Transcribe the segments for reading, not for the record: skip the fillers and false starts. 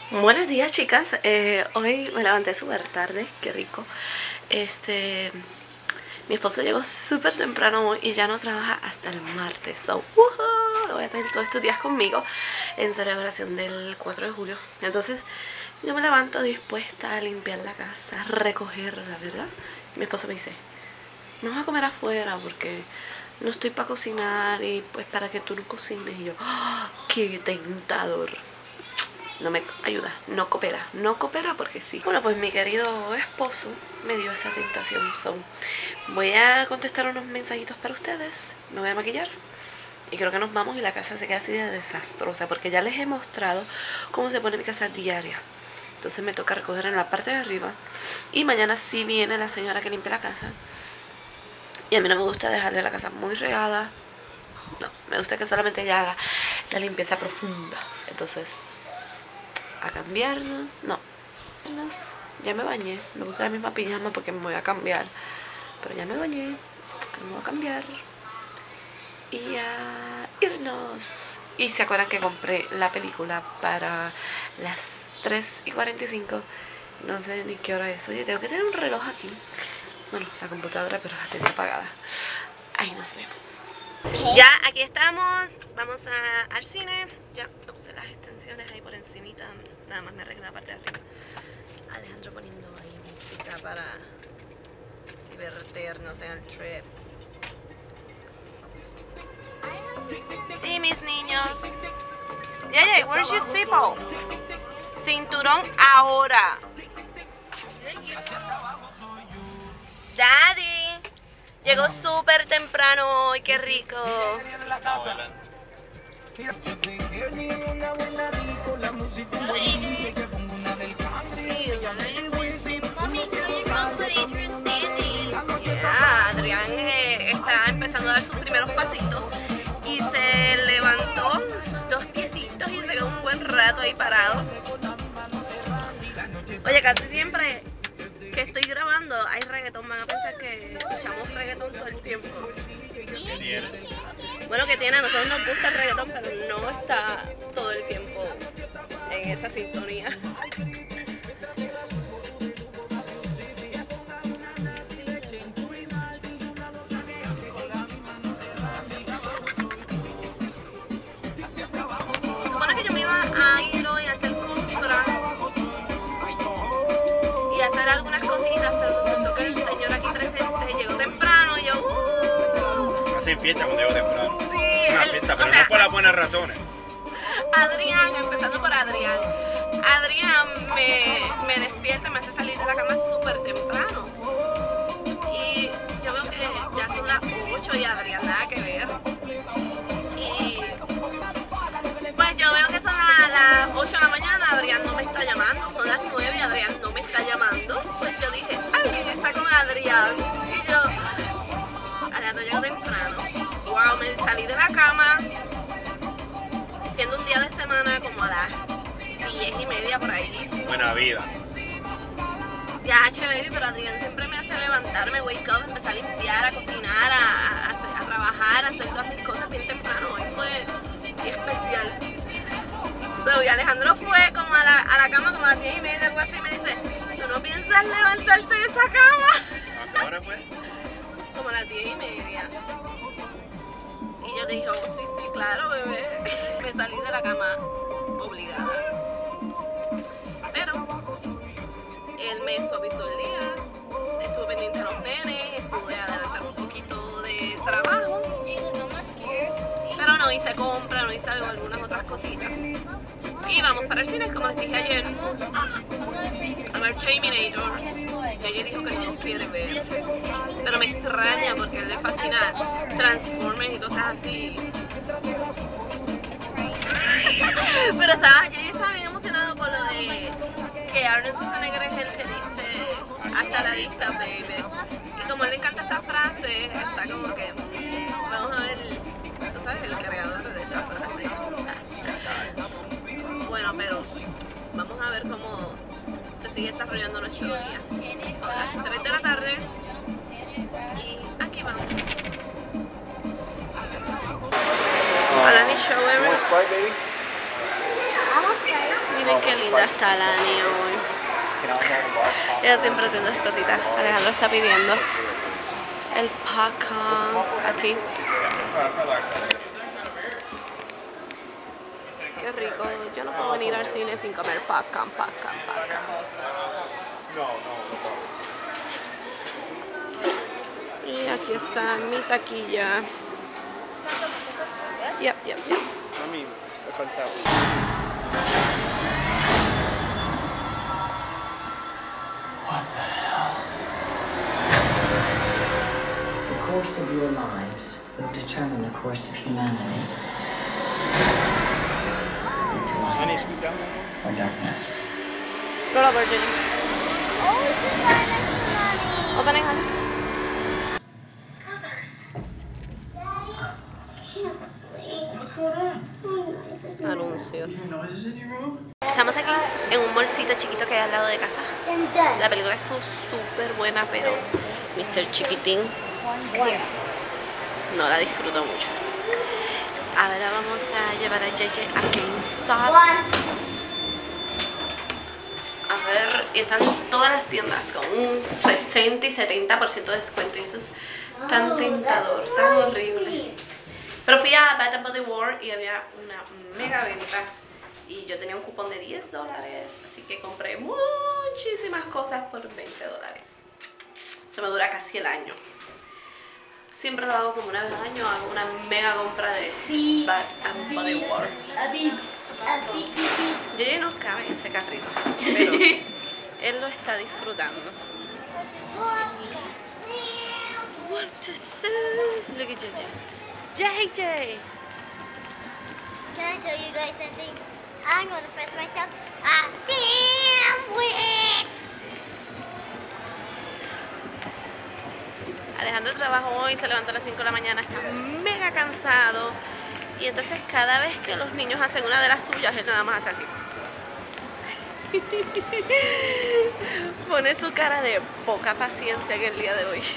Buenos días, chicas. Hoy me levanté súper tarde, qué rico. Mi esposo llegó súper temprano hoy y ya no trabaja hasta el martes. So, voy a tener todos estos días conmigo en celebración del 4 de julio. Entonces yo me levanto dispuesta a limpiar la casa, a recogerla, ¿verdad? Mi esposo me dice, vamos a comer afuera porque no estoy para cocinar y pues para que tú no cocines. Y yo, ¡oh, qué tentador! No me ayuda, no coopera porque sí. Bueno, pues mi querido esposo me dio esa tentación. So, voy a contestar unos mensajitos para ustedes, me voy a maquillar y creo que nos vamos y la casa se queda así de desastrosa porque ya les he mostrado cómo se pone mi casa diaria. Entonces me toca recoger en la parte de arriba y mañana sí viene la señora que limpia la casa. Y a mí no me gusta dejarle la casa muy regada. No, me gusta que solamente ella haga la limpieza profunda. Entonces, a cambiarnos. No, ya me bañé. Me puse la misma pijama porque me voy a cambiar. Pero ya me bañé, me voy a cambiar y a irnos. Y se acuerdan que compré la película para las 3:45. No sé ni qué hora es. Oye, tengo que tener un reloj aquí. Bueno, la computadora, pero la tengo apagada. Ahí nos vemos. Okay. Ya, aquí estamos. Vamos al cine. Ya puse las extensiones ahí por encimita. Nada más me arreglé la parte de arriba. Alejandro poniendo ahí música para divertirnos en el trip. Y mis niños. Yeye, where's your zippo? Cinturón ahora. Daddy, llegó súper temprano hoy, qué rico. Adrián está empezando a dar sus primeros pasitos y se levantó sus dos piecitos y se quedó un buen rato ahí parado. Oye, casi siempre que estoy grabando hay reggaetón, van a pensar que escuchamos reggaetón todo el tiempo. Bueno, que tiene, a nosotros nos gusta el reggaetón, pero no está todo el tiempo en esa sintonía. Supone que yo me iba a ir hoy a hacer compras y hacer algunas cositas, pero resultó que el señor aquí presente llegó temprano y yo hacen fiesta cuando llego temprano. Sí, una fiesta, pero no por las buenas razones. Adrián, empezando por Adrián. Adrián me despierta, me hace salir de la cama súper temprano. Y yo veo que ya son las 8 y Adrián nada que ver. Y pues yo veo que son las 8 de la mañana, Adrián no me está llamando, son las 9 y Adrián no me está llamando. Pues yo dije, alguien está con Adrián. Y yo, Adrián no llegó temprano. Wow, me salí de la cama, siendo un día de semana como a las 10:30 por ahí. Buena vida. Ya, baby, pero Adrián siempre me hace levantarme, wake up, empezar a limpiar, a cocinar, a trabajar, a hacer todas mis cosas bien temprano. Hoy fue especial. So, y Alejandro fue como a la cama como a las 10:30, algo así, y me dice, ¿tú no piensas levantarte de esa cama? ¿A qué hora fue? Como a las 10:30. Y yo le dije, oh, sí, claro, bebé. Me salí de la cama obligada. Pero él me suavizó el día, estuve pendiente de los nenes, pude adelantar un poquito de trabajo. Pero no hice compra, no hice algunas otras cositas. Y vamos para el cine, como les dije ayer, a ver Terminator. Y ayer dijo que no lo quiere ver. Pero me extraña porque a él le fascina Transformers y cosas así. Pero yo estaba bien emocionado por lo de que Arnold Schwarzenegger es el que dice hasta la vista, baby. Y como a él le encanta esa frase, está como que vamos a ver, tú sabes, el creador de esa frase. Bueno, pero vamos a ver cómo se sigue desarrollando nuestro día. Son las 3 de la tarde y aquí vamos. Hola, mi show. ¿Cómo es, baby? Mira Miren qué linda está Lani hoy. Ella siempre haciendo sus cositas. Alejandro está pidiendo el popcorn aquí. Qué rico. Yo no puedo venir al cine sin comer popcorn. Y aquí está mi taquilla. Yep. A mí me faltaba. The course of your lives will determine the course of humanity. Into light or darkness. Lola Virgin. Oh, she's right next to Mommy. Opening, honey. Daddy, I can't sleep. What's going on? Anuncios. noises in your room? Estamos aquí en un bolsito chiquito que hay al lado de casa. La película estuvo súper buena, pero Mr. Chiquitín no la disfruto mucho. Ahora vamos a llevar a JJ a GameStop. A ver, y están todas las tiendas con un 60 y 70% de descuento. Y eso es tan tentador, tan horrible. Pero fui a Bath & Body Works y había una mega venta. Y yo tenía un cupón de $10, así que compré muchísimas cosas por $20. Se me dura casi el año. Siempre lo hago como una vez al año, hago una mega compra de Bath & Body Works. JJ no cabe en ese carrito, pero él lo está disfrutando. What to say? Look at JJ. JJ! Can I tell you guys something? I'm gonna fresh myself a sandwich. Alejandro trabajó hoy, se levantó a las 5 de la mañana, está mega cansado. Y entonces cada vez que los niños hacen una de las suyas, él nada más hace así. Pone su cara de poca paciencia en el día de hoy.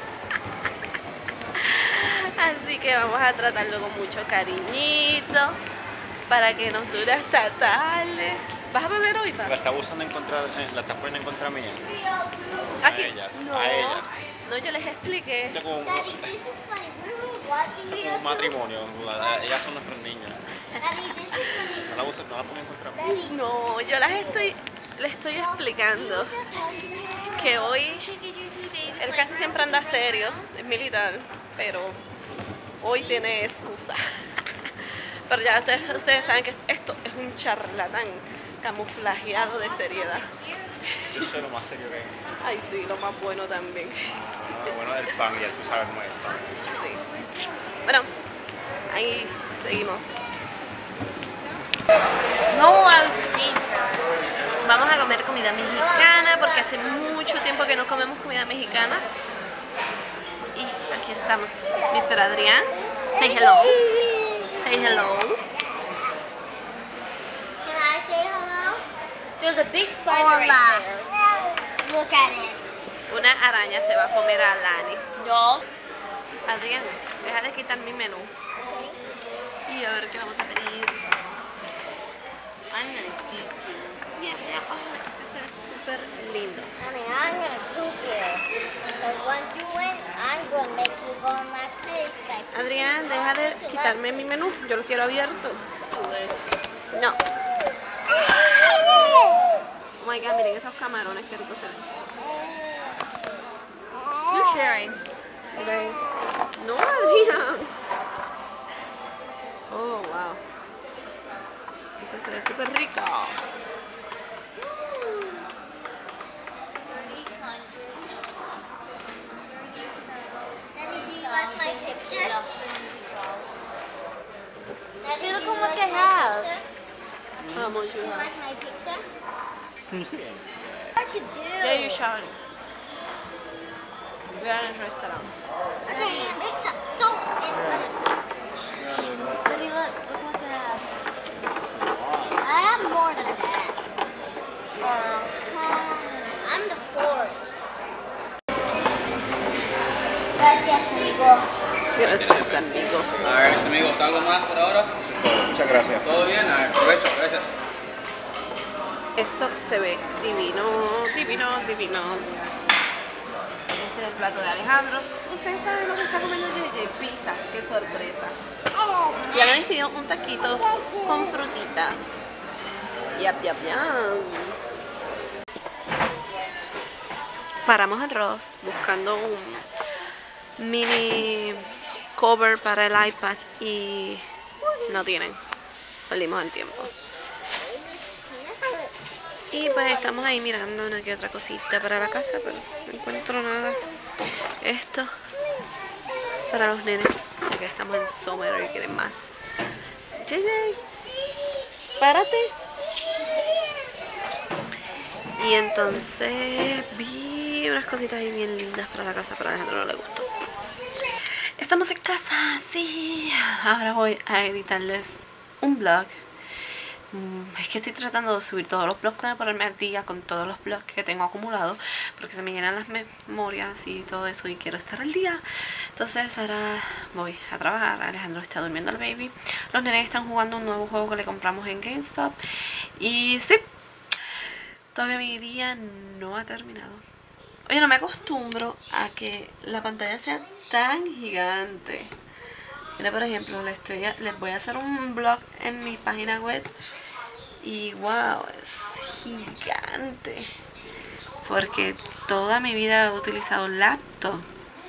Así que vamos a tratarlo con mucho cariñito para que nos dure hasta tarde. ¿Vas a beber hoy, papá? La está buscando encontrar, la está poniendo en contra mía. Aquí. A ellas, No, a ellas. no, yo les expliqué. Es como Daddy, this is funny. We were watching un YouTube. matrimonio, ellas son nuestros niños. Daddy, this is funny. No la usen, no la pongan en contra mía. Daddy, No, yo les estoy explicando que hoy él casi siempre anda serio, es militar, pero hoy tiene excusa. Pero ya ustedes saben que esto es un charlatán camuflajeado de seriedad. Yo soy lo más serio que hay. Ay, sí, lo más bueno también. Lo bueno del pan, ya tú sabes cómo es el pan. Sí. Bueno, ahí seguimos. no, I've seen Vamos a comer comida mexicana porque hace mucho tiempo que no comemos comida mexicana. Y aquí estamos, Mr. Adrián. Say hello. Say hello. Can I say hello? There's a big spider right Hola. there. Look at it. Una araña se va a comer a Lani. No. Adrián, deja de quitar mi menú. Okay. Y a ver qué vamos a pedir. I'm gonna eat you. Oh, este se ve súper lindo. Honey, I'm gonna poop you. Because once you win, I'm gonna make you go on that stage. Like, Adrián, deja de quitarme mi menú. Yo lo quiero abierto. No. Oh my god, miren esos camarones, qué ricos se ven. You're sharing. No, Adrián. Oh, wow. Ese se ve súper rico. Daddy, do you like my picture? Daddy, Look do you how much like I my have. picture? How much Do you you have? like my picture? What you do? Yeah, you shouting. We are in a restaurant. Okay, make some soap and butter soap. Daddy, look how much I have. I have more than that. I'm the fourth. Gracias, amigo. Gracias, amigo. A ver, amigos, ¿algo más por ahora? Eso es todo. Muchas gracias. ¿Todo bien? A ver, provecho, gracias. Esto se ve divino, divino, divino. Este es el plato de Alejandro. Ustedes saben lo que está comiendo JJ, pizza, qué sorpresa. Y Alanis pidió un taquito con frutitas. Yap, yap, yap. Paramos en Ross buscando un mini cover para el iPad y no tienen. Perdimos el tiempo. Y pues estamos ahí mirando una que otra cosita para la casa, pero no encuentro nada. Esto para los nenes, porque estamos en summer y quieren más. JJ, párate. Y entonces vi unas cositas ahí bien lindas para la casa, pero a Alejandro no le gustó. Estamos en casa, sí. Ahora voy a editarles un vlog. Es que estoy tratando de subir todos los vlogs para ponerme al día con todos los vlogs que tengo acumulados, porque se me llenan las memorias y todo eso y quiero estar al día. Entonces ahora voy a trabajar. Alejandro está durmiendo al baby. Los nenes están jugando un nuevo juego que le compramos en GameStop. Y sí, todavía mi día no ha terminado. Oye, no me acostumbro a que la pantalla sea tan gigante. Mira, por ejemplo, les voy a hacer un blog en mi página web. Y wow, es gigante. Porque toda mi vida he utilizado laptop.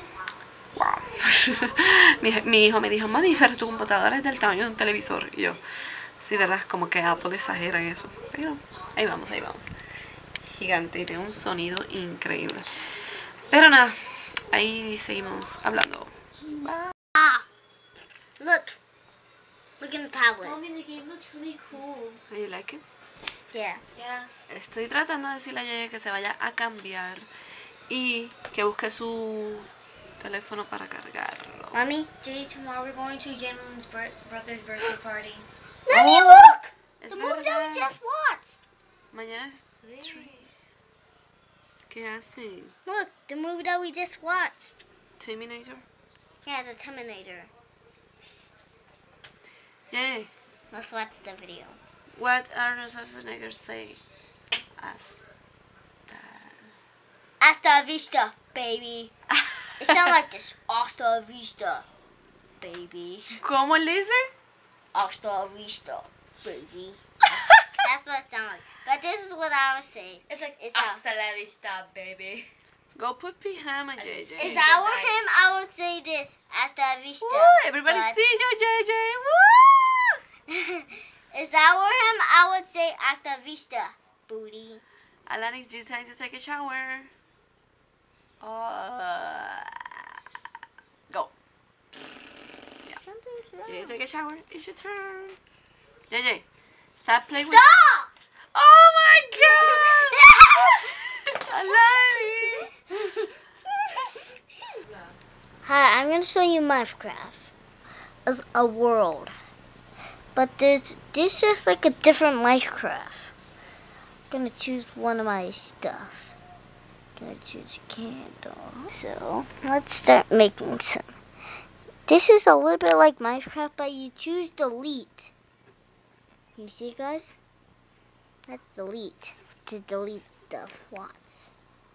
Wow. mi hijo me dijo, mami, pero tu computadora es del tamaño de un televisor. Y yo, sí, verdad, como que Apple exagera en eso. Pero ahí vamos, ahí vamos. Gigante y tiene un sonido increíble. Pero nada, ahí seguimos hablando. Bye. Look in the tablet. Mommy, the game looks really cool. You like it? Yeah. Yeah. Estoy tratando de decirle a Yeye que se vaya a cambiar y que busque su teléfono para cargarlo. Mommy, Jay, tomorrow we're going to Jen's brother's birthday party. Mommy, Oh, look! es The movie that verdad. we just watched. Mañana es 3. ¿Qué hacen? Look, the movie that we just watched. Terminator. Yeah, the Terminator. Yeye, Let's watch the video. what are the Schwarzenegger say? Hasta vista, baby. It sounds like this. Hasta vista, baby. ¿Cómo le dice? Hasta vista, baby. That's what it sounds like. But this is what I would say. It's like It's hasta la vista, baby. Go put behind my JJ. If I were him, I would say this. Hasta vista. Woo, everybody but- see you, JJ. Woo! If I were him, I would say hasta vista, booty. Alanis, it's time to take a shower. Go. Yeah. JJ, take a shower. It's your turn. JJ, stop playing with. Stop! Oh my God! Alanis. Hi, I'm going to show you Minecraft as a world. But this is like a different Minecraft. I'm going to choose one of my stuff. I'm going to choose a candle. So, let's start making some. This is a little bit like Minecraft, but you choose delete. You see, guys? That's delete. To delete stuff. Watch.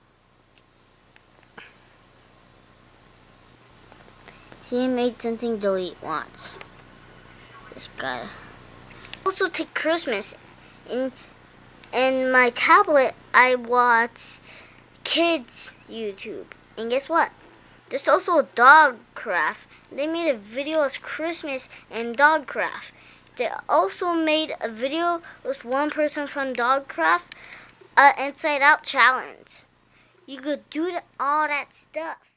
See, I made something delete. Watch. Just gotta. Also take Christmas. In my tablet, I watch kids YouTube. And guess what? There's also a Dogcraft. They made a video of Christmas and Dogcraft. They also made a video with one person from Dogcraft, Inside Out challenge. You could do all that stuff.